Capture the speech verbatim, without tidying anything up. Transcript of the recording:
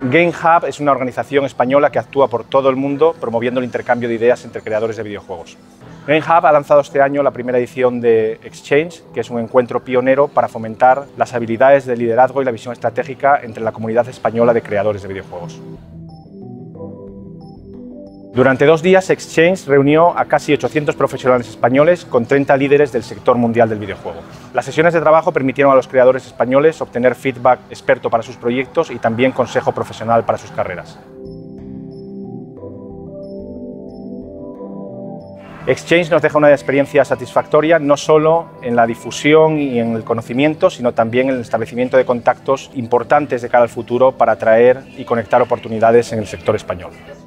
GameHub es una organización española que actúa por todo el mundo promoviendo el intercambio de ideas entre creadores de videojuegos. GameHub ha lanzado este año la primera edición de Exchange, que es un encuentro pionero para fomentar las habilidades de liderazgo y la visión estratégica entre la comunidad española de creadores de videojuegos. Durante dos días, Exchange reunió a casi ochocientos profesionales españoles con treinta líderes del sector mundial del videojuego. Las sesiones de trabajo permitieron a los creadores españoles obtener feedback experto para sus proyectos y también consejo profesional para sus carreras. Exchange nos deja una experiencia satisfactoria no solo en la difusión y en el conocimiento, sino también en el establecimiento de contactos importantes de cara al futuro para atraer y conectar oportunidades en el sector español.